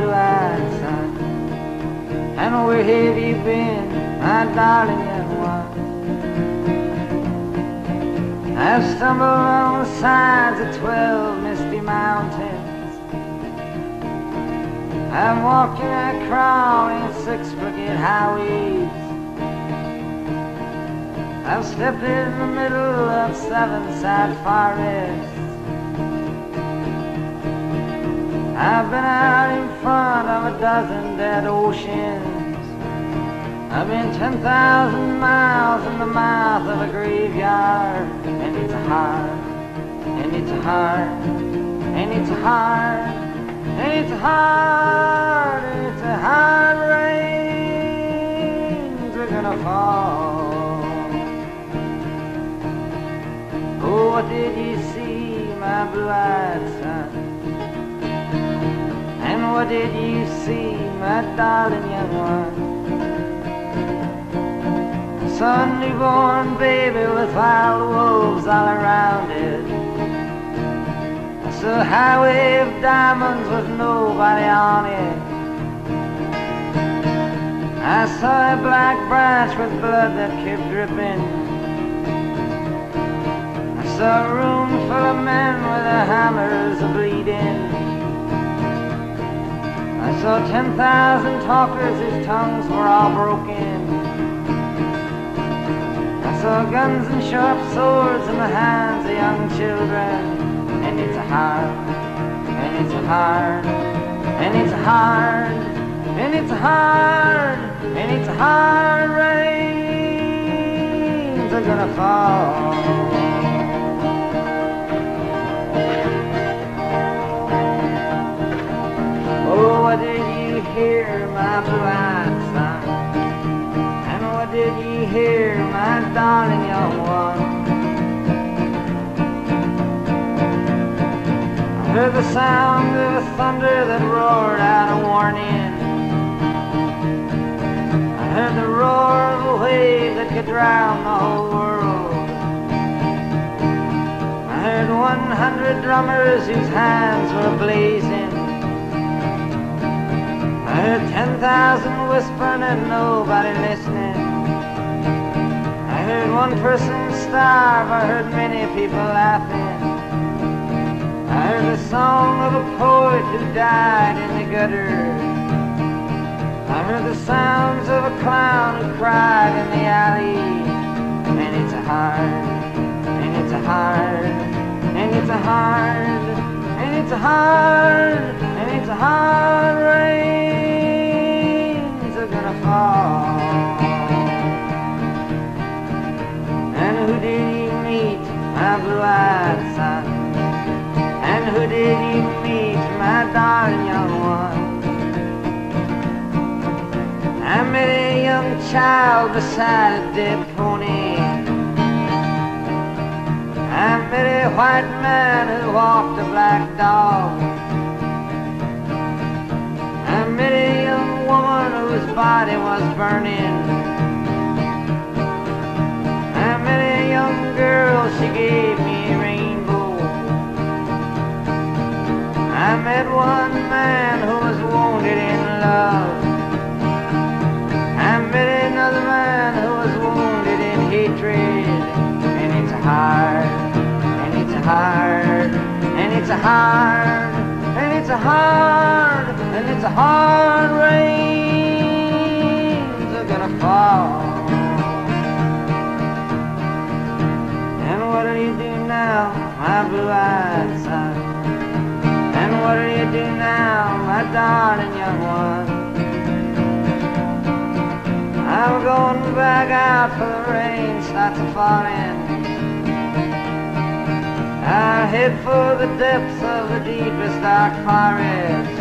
blue-eyed son? And where have you been, my darling young one? I've stumbled on the sides of 12 misty mountains. I've walked and crawled in 6 crooked highways. I've stepped in the middle of 7 sad forests. I've been out in front of a dozen dead oceans. I've been 10,000 miles in the mouth of a graveyard. And it's hard, and it's hard, and it's hard, and it's hard, and it's a hard rains are gonna fall. Oh, what did you see, my blue-eyed son? And what did you see, my darling young one? I saw a newborn baby with wild wolves all around it. I saw a highway of diamonds with nobody on it. I saw a black branch with blood that kept dripping. I saw a room full of men with their hammers bleeding. I saw 10,000 talkers whose tongues were all broken. I saw guns and sharp swords in the hands of young children. And it's hard, and it's hard, and it's hard, and it's hard, and it's hard rains are gonna fall. Oh, what did you hear, my blue-eyed son? And what did you hear, my darling young one? I heard the sound of thunder that roared out a warning. I heard the roar of a wave that could drown the whole world. I heard 100 drummers whose hands were blazing. I heard 10,000 whispering and nobody listening. I heard one person starve, I heard many people laughing. I heard the song of a poet who died in the gutter. I heard the sounds of a clown who cried in the alley. And it's hard, and it's hard, and it's hard, and it's hard, and it's hard rains are gonna fall. And who did you meet, my blue-eyed son? And who did you meet, my darling young one? I met a young child beside a dead pony. I met a white man who walked a black dog. I met a young woman whose body was burning. I met a young girl, she gave me a rainbow. I met one man who was wounded in love. I met another man who was wounded in hatred. And it's hard, and it's hard, and it's hard, and it's hard, and it's hard rains are gonna fall. And what do you do now, my blue-eyed son? And what do you do now, my darling young one? I'm going back out for the rain starts falling. I head for the depths of the deepest dark forest,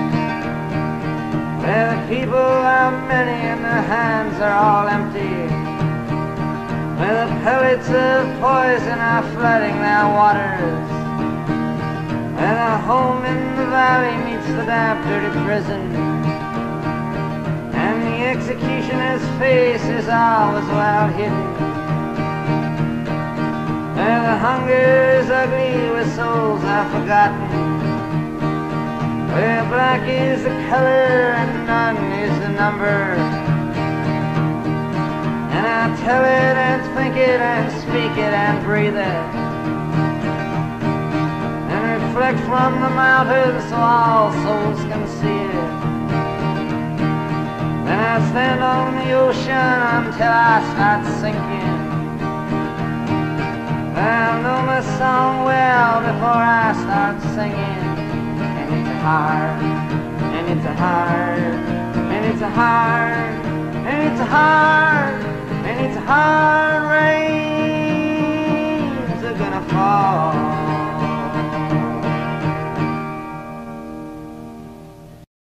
where the people are many and their hands are all empty, where the pellets of poison are flooding their waters, where the home in the valley meets the damp, dirty prison. The executioner's face is always well hidden, where the hunger is ugly with souls are forgotten, Well, black is the color and none is the number. And I tell it and think it and speak it and breathe it, and reflect from the mountains so all souls can see it. Then I stand on the ocean until I start sinking. I know my song well before I start singing. And it's a hard, and it's a hard, and it's a hard, and it's a hard, and it's a hard.